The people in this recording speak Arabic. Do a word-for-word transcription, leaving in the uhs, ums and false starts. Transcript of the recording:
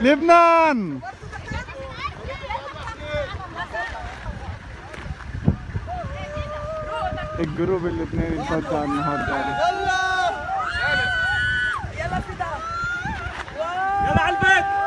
لبنان. الجروب اللبناني اتفضل النهارده. يلا يلا فدا يلا على البيت.